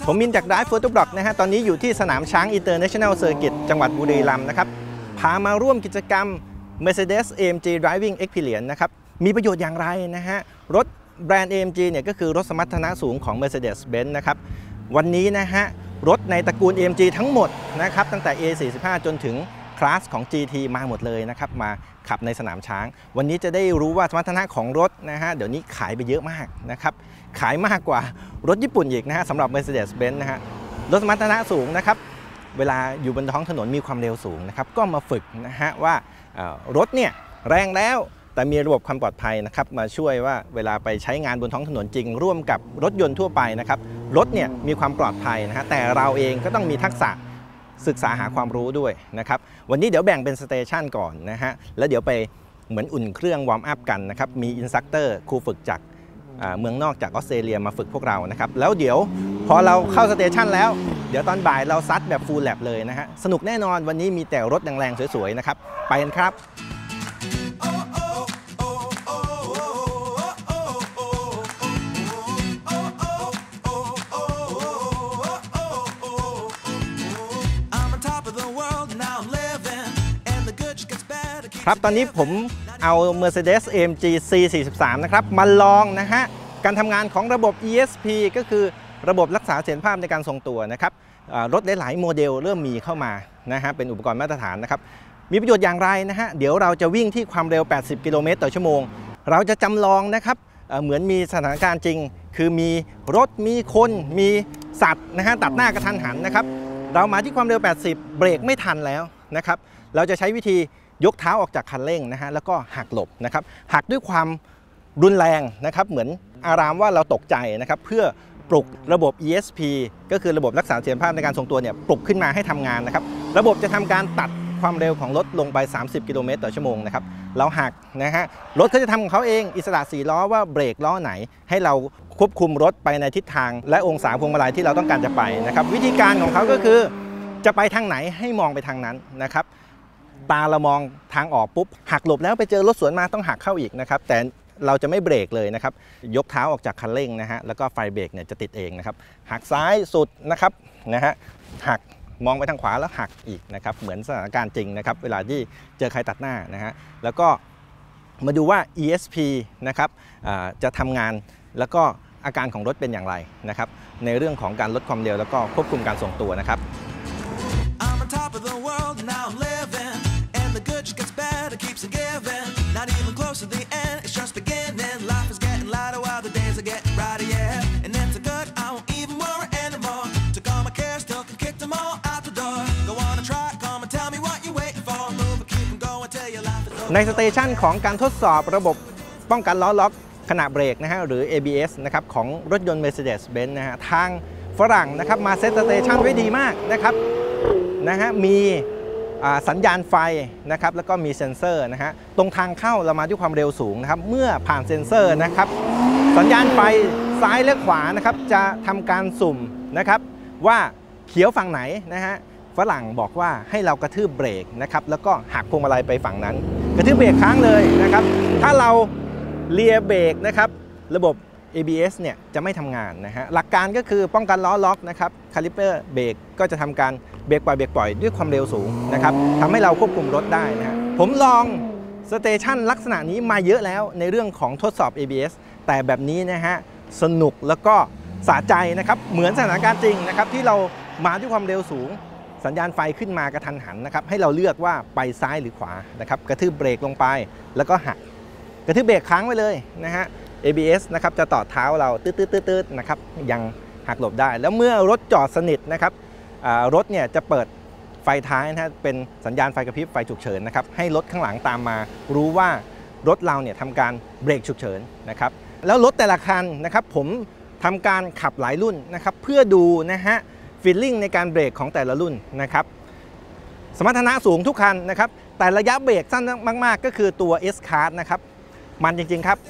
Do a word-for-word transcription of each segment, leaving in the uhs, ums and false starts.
ผมมินจากDrive Photoblockนะฮะตอนนี้อยู่ที่สนามช้าง International Circuit จังหวัดบุรีรัมย์นะครับพามาร่วมกิจกรรม Mercedes เอ เอ็ม จี Driving Experience นะครับมีประโยชน์อย่างไรนะฮะรถแบรนด์ เอ เอ็ม จี เนี่ยก็คือรถสมรรถนะสูงของ Mercedes-Benz นะครับวันนี้นะฮะรถในตระกูล เอ เอ็ม จี ทั้งหมดนะครับตั้งแต่ เอ สี่สิบห้า จนถึงคลาสของ จี ที มาหมดเลยนะครับมาขับในสนามช้างวันนี้จะได้รู้ว่าสมรรถนะของรถนะฮะเดี๋ยวนี้ขายไปเยอะมากนะครับขายมากกว่ารถญี่ปุ่นอีกนะฮะสำหรับ Mercedes-Benz นะฮะรถสมรรถนะสูงนะครับเวลาอยู่บนท้องถนนมีความเร็วสูงนะครับก็มาฝึกนะฮะว่ารถเนี่ยแรงแล้วแต่มีระบบความปลอดภัยนะครับมาช่วยว่าเวลาไปใช้งานบนท้องถนนจริงร่วมกับรถยนต์ทั่วไปนะครับรถเนี่ยมีความปลอดภัยนะฮะแต่เราเองก็ต้องมีทักษะศึกษาหาความรู้ด้วยนะครับวันนี้เดี๋ยวแบ่งเป็นสเตชันก่อนนะฮะแล้วเดี๋ยวไปเหมือนอุ่นเครื่องวอร์มอัพกันนะครับมีอินสตรัคเตอร์ครูฝึกจากเมืองนอกจากออสเตรเลียมาฝึกพวกเรานะครับแล้วเดี๋ยวพอเราเข้าสเตชันแล้วเดี๋ยวตอนบ่ายเราซัดแบบฟูลแลปเลยนะฮะสนุกแน่นอนวันนี้มีแต่รถแรงๆสวยๆนะครับไปกันครับครับตอนนี้ผมเอา Mercedes เอ เอ็ม จี ซี สี่สิบสาม นะครับมาลองนะฮะการทำงานของระบบ อี เอส พี ก็คือระบบรักษาเสถียรภาพในการทรงตัวนะครับรถหลายๆโมเดลเริ่มมีเข้ามานะฮะเป็นอุปกรณ์มาตรฐานนะครับมีประโยชน์อย่างไรนะฮะเดี๋ยวเราจะวิ่งที่ความเร็วแปดสิบกิโลเมตรต่อชั่วโมงเราจะจำลองนะครับเหมือนมีสถานการณ์จริงคือมีรถมีคนมีสัตว์นะฮะตัดหน้ากระทันหันนะครับเรามาที่ความเร็วแปดสิบเบรกไม่ทันแล้วนะครับเราจะใช้วิธียกเท้าออกจากคันเร่งนะฮะแล้วก็หักหลบนะครับหักด้วยความรุนแรงนะครับเหมือนอารามว่าเราตกใจนะครับเพื่อปลุกระบบ อี เอส พี ก็คือระบบรักษาเสถียรภาพในการทรงตัวเนี่ยปลุกขึ้นมาให้ทำงานนะครับระบบจะทำการตัดความเร็วของรถลงไปสามสิบกิโลเมตรต่อชั่วโมงนะครับเราหักนะฮะรถเขาจะทำของเขาเองอิสระสี่ล้อว่าเบรกล้อไหนให้เราควบคุมรถไปในทิศทางและองศาพวงมาลัยที่เราต้องการจะไปนะครับวิธีการของเขาก็คือจะไปทางไหนให้มองไปทางนั้นนะครับตาเรามองทางออกปุ๊บหักหลบแล้วไปเจอรถสวนมาต้องหักเข้าอีกนะครับแต่เราจะไม่เบรกเลยนะครับยกเท้าออกจากคันเร่งนะฮะแล้วก็ไฟเบรกเนี่ยจะติดเองนะครับหักซ้ายสุดนะครับนะฮะหักมองไปทางขวาแล้วหักอีกนะครับเหมือนสถานการณ์จริงนะครับเวลาที่เจอใครตัดหน้านะฮะแล้วก็มาดูว่า อี เอส พี นะครับจะทำงานแล้วก็อาการของรถเป็นอย่างไรนะครับในเรื่องของการลดความเร็วแล้วก็ควบคุมการทรงตัวนะครับNot even close to the end, it's just beginning. Life is getting lighter while the days are getting brighter, yeah. And it's a good, I won't even worry anymore. Took all my cares, still can kick them all out the door. Go on and try, come and tell me what you're waiting for. Move and keep them going till your life is over. ในสเตชันของการทดสอบระบบป้องกันล้อล็อกขณะเบรกนะฮะหรือ เอ บี เอส นะครับของรถยนต์ Mercedes-Benz นะฮะทางฝรั่งนะครับมาเซตสเตชันไว้ดีมากนะครับนะฮะมีสัญญาณไฟนะครับแล้วก็มีเซ็นเซอร์นะฮะตรงทางเข้าเรามาด้วยความเร็วสูงนะครับเมื่อผ่านเซ็นเซอร์นะครับสัญญาณไฟซ้ายและขวานะครับจะทำการสุ่มนะครับว่าเขียวฝั่งไหนนะฮะฝรั่งบอกว่าให้เรากระทืบเบรกนะครับแล้วก็หักพวงมาลัยไปฝั่งนั้นกระทืบเบรกค้างเลยนะครับถ้าเราเลียเบรกนะครับระบบ เอ บี เอส เนี่ยจะไม่ทำงานนะฮะหลักการก็คือป้องกันล้อล็อกนะครับคาลิเปอร์เบรกก็จะทำการเบรกปล่อยเบรกปล่อยด้วยความเร็วสูงนะครับทำให้เราควบคุมรถได้นะฮะผมลองสเตชันลักษณะนี้มาเยอะแล้วในเรื่องของทดสอบ เอ บี เอส แต่แบบนี้นะฮะสนุกแล้วก็สะใจนะครับเหมือนสถานการณ์จริงนะครับที่เรามาด้วยความเร็วสูงสัญญาณไฟขึ้นมากระทันหันนะครับให้เราเลือกว่าไปซ้ายหรือขวานะครับกระทืบเบรกลงไปแล้วก็หักกระทืบเบรกค้างไว้เลยนะฮะ เอ บี เอส นะครับจะต่อเท้าเราตืดๆๆนะครับยังหักหลบได้แล้วเมื่อรถจอดสนิทนะครับรถเนี่ยจะเปิดไฟท้ายนะฮะเป็นสัญญาณไฟกระพริบไฟฉุกเฉินนะครับให้รถข้างหลังตามมารู้ว่ารถเราเนี่ยทำการเบรกฉุกเฉินนะครับแล้วรถแต่ละคันนะครับผมทำการขับหลายรุ่นนะครับเพื่อดูนะฮะฟีลลิ่งในการเบรกของแต่ละรุ่นนะครับสมรรถนะสูงทุกคันนะครับแต่ระยะเบรกสั้นมากๆก็คือตัว S-Class นะครับมันจริงๆครับ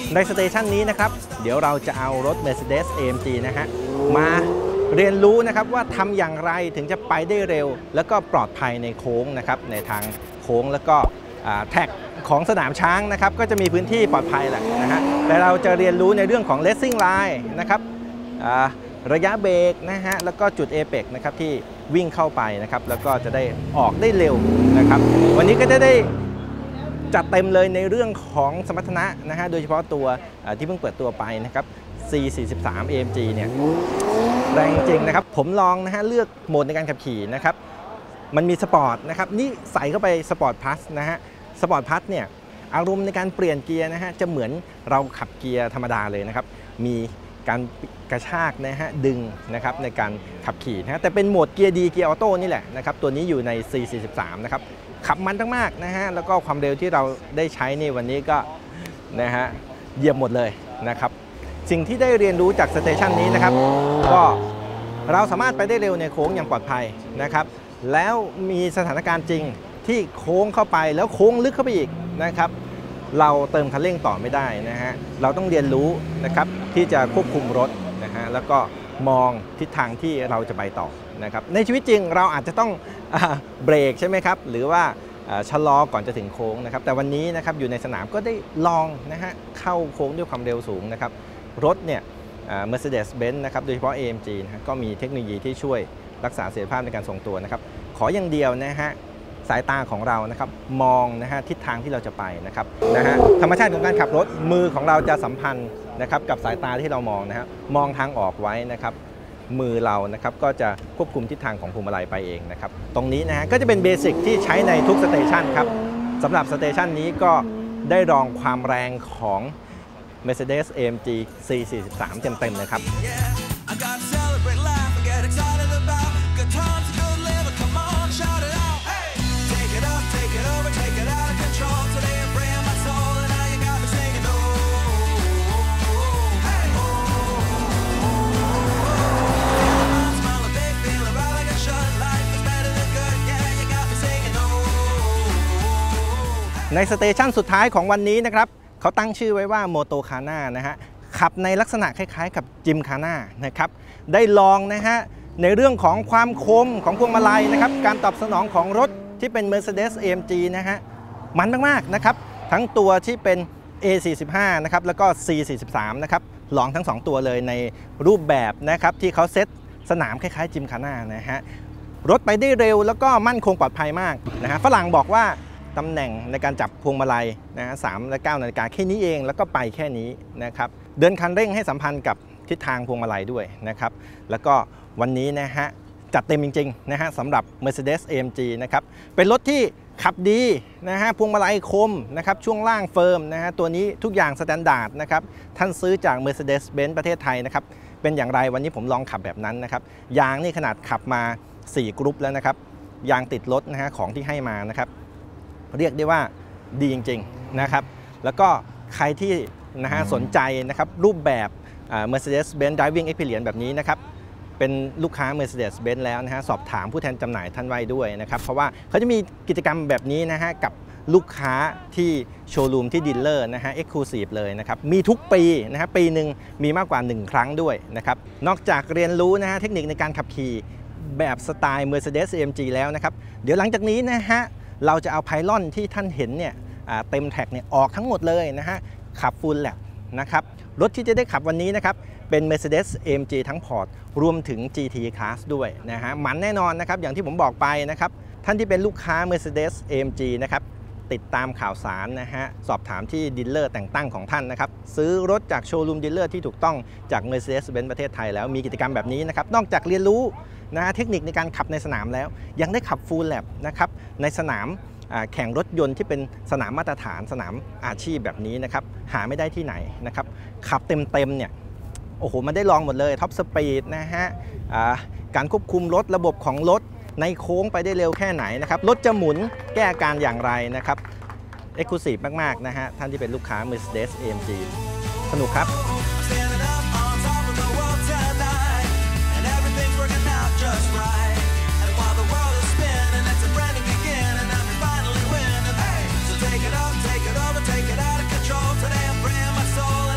ในสเตชันนี้นะครับเดี๋ยวเราจะเอารถ Mercedes เอ เอ็ม จี นะฮะมาเรียนรู้นะครับว่าทำอย่างไรถึงจะไปได้เร็วแล้วก็ปลอดภัยในโค้งนะครับในทางโค้งแล้วก็แท็กของสนามช้างนะครับก็จะมีพื้นที่ปลอดภัยแหละนะฮะแต่เราจะเรียนรู้ในเรื่องของ Racing Line นะครับระยะเบรกนะฮะแล้วก็จุด เอ พี อี ซี นะครับที่วิ่งเข้าไปนะครับแล้วก็จะได้ออกได้เร็วนะครับวันนี้ก็จะได้จัดเต็มเลยในเรื่องของสมรรถนะนะฮะโดยเฉพาะตัวที่เพิ่งเปิดตัวไปนะครับ ซี สี่สิบสาม เอ เอ็ม จี เนี่ยแรงจริงนะครับผมลองนะฮะเลือกโหมดในการขับขี่นะครับมันมีสปอร์ตนะครับนี่ใส่เข้าไปสปอร์ตพลัสนะฮะสปอร์ตพลัสเนี่ยอารมณ์ในการเปลี่ยนเกียร์นะฮะจะเหมือนเราขับเกียร์ธรรมดาเลยนะครับมีการกระชากนะฮะดึงนะครับในการขับขี่นะฮะแต่เป็นโหมดเกียร์ดีเกียร์ออโต้นี่แหละนะครับตัวนี้อยู่ใน ซี สี่สิบสาม นะครับขับมันมากๆนะฮะแล้วก็ความเร็วที่เราได้ใช้ในวันนี้ก็นะฮะเยี่ยมหมดเลยนะครับสิ่งที่ได้เรียนรู้จากสเตชันนี้นะครับก็เราสามารถไปได้เร็วในโค้งอย่างปลอดภัยนะครับแล้วมีสถานการณ์จริงที่โค้งเข้าไปแล้วโค้งลึกเข้าไปอีกนะครับเราเติมคันเร่งต่อไม่ได้นะฮะเราต้องเรียนรู้นะครับที่จะควบคุมรถนะฮะแล้วก็มองทิศทางที่เราจะไปต่อนะครับในชีวิตจริงเราอาจจะต้องเบรกใช่ไหมครับหรือว่าชะลอก่อนจะถึงโค้งนะครับแต่วันนี้นะครับอยู่ในสนามก็ได้ลองนะฮะเข้าโค้งด้วยความเร็วสูงนะครับรถเนี่ย Mercedes-Benz นะครับโดยเฉพาะ เอ เอ็ม จี นะก็มีเทคโนโลยีที่ช่วยรักษาเสถียรภาพในการทรงตัวนะครับขออย่างเดียวนะฮะสายตาของเรานะครับมองนะฮะทิศทางที่เราจะไปนะครับนะฮะธรรมชาติของการขับรถมือของเราจะสัมพันธ์นะครับกับสายตาที่เรามองนะฮะมองทางออกไว้นะครับมือเรานะครับก็จะควบคุมทิศทางของพวงมาลัยไปเองนะครับตรงนี้นะฮะก็จะเป็นเบสิกที่ใช้ในทุกสเตชันครับสำหรับสเตชันนี้ก็ได้ลองความแรงของ Mercedes เอ เอ็ม จี ซี สี่สิบสาม เต็มๆนะครับในสเตชันสุดท้ายของวันนี้นะครับเขาตั้งชื่อไว้ว่าโมโตคาน่านะฮะขับในลักษณะคล้ายๆกับจิมคาน่านะครับได้ลองนะฮะในเรื่องของความคมของพวงมาลัยนะครับการตอบสนองของรถที่เป็น Mercedes เอ เอ็ม จี นะฮะมันมากๆนะครับทั้งตัวที่เป็น เอ สี่สิบห้า นะครับแล้วก็ ซี สี่สิบสาม นะครับลองทั้งสองตัวเลยในรูปแบบนะครับที่เขาเซตสนามคล้ายๆจิมคาน่านะฮะรถไปได้เร็วแล้วก็มั่นคงปลอดภัยมากนะฮะฝรั่งบอกว่าตำแหน่งในการจับพวงมาลัยนะฮะสามและเก้านาฬิกาแค่นี้เองแล้วก็ไปแค่นี้นะครับเดินคันเร่งให้สัมพันธ์กับทิศทางพวงมาลัยด้วยนะครับแล้วก็วันนี้นะฮะจัดเต็มจริงๆนะฮะสำหรับ Mercedes เอ เอ็ม จี นะครับเป็นรถที่ขับดีนะฮะพวงมาลัยคมนะครับช่วงล่างเฟิร์มนะฮะตัวนี้ทุกอย่างสแตนดาร์ดนะครับท่านซื้อจาก Mercedes-Benz ประเทศไทยนะครับเป็นอย่างไรวันนี้ผมลองขับแบบนั้นนะครับยางนี่ขนาดขับมาสี่กรุ๊ปแล้วนะครับยางติดรถนะฮะของที่ให้มานะครับเรียกได้ว่าดีจริงๆนะครับแล้วก็ใครที่นะฮะสนใจนะครับรูปแบบ Mercedes-Benz Driving Experience แบบนี้นะครับเป็นลูกค้า Mercedes-Benz แล้วนะฮะสอบถามผู้แทนจำหน่ายท่านไว้ด้วยนะครับเพราะว่าเขาจะมีกิจกรรมแบบนี้นะฮะกับลูกค้าที่โชว์รูมที่ดีลเลอร์นะฮะ Exclusive เลยนะครับมีทุกปีนะฮะปีหนึ่งมีมากกว่าหนึ่งครั้งด้วยนะครับนอกจากเรียนรู้นะฮะเทคนิคในการขับขี่แบบสไตล์ Mercedes เอ เอ็ม จี แล้วนะครับเดี๋ยวหลังจากนี้นะฮะเราจะเอาไพลอนที่ท่านเห็นเนี่ยเต็มแท็กเนี่ยออกทั้งหมดเลยนะฮะขับฟูลแลปนะครับรถที่จะได้ขับวันนี้นะครับเป็น Mercedes เอ เอ็ม จี ทั้งพอร์ตรวมถึง จี ที Class ด้วยนะฮะมันแน่นอนนะครับอย่างที่ผมบอกไปนะครับท่านที่เป็นลูกค้า Mercedes เอ เอ็ม จี นะครับติดตามข่าวสารนะฮะสอบถามที่ดีลเลอร์แต่งตั้งของท่านนะครับซื้อรถจากโชว์รูมดีลเลอร์ที่ถูกต้องจาก Mercedes-Benz ประเทศไทยแล้วมีกิจกรรมแบบนี้นะครับนอกจากเรียนรู้นะฮะเทคนิคในการขับในสนามแล้วยังได้ขับฟูลแลปนะครับในสนามแข่งรถยนต์ที่เป็นสนามมาตรฐานสนามอาชีพแบบนี้นะครับหาไม่ได้ที่ไหนนะครับขับเต็มๆเนี่ยโอ้โหมันได้ลองหมดเลยท็อปสปีดนะฮะการควบคุมรถระบบของรถในโค้งไปได้เร็วแค่ไหนนะครับรถจะหมุนแก้อาการอย่างไรนะครับเอ็กซ์คลูซีฟมากๆนะฮะท่านที่เป็นลูกค้า Mercedes เอ เอ็ม จี สนุกครับ Take it up, take it over, take it out of control. Today I'm bringing my soul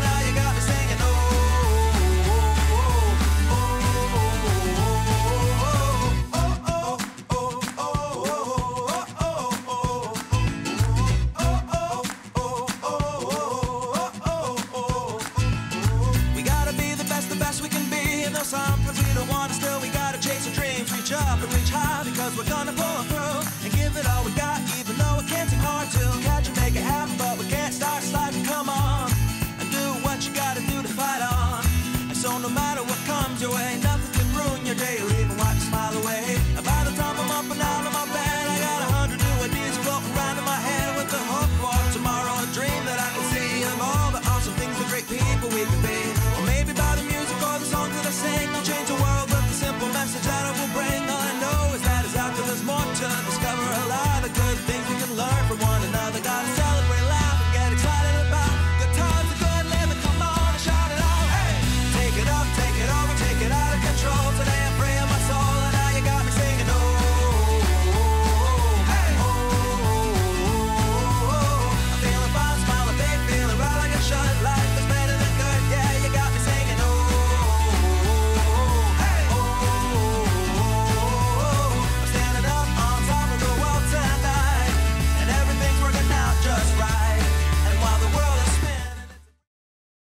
up and reach high because we're gonna pull through and give it all we got, even though it can't seem hard to catch and make it happen, but we can't start sliding. Come on and do what you gotta do to fight on. And so no matter what comes your way, nothing can ruin your day.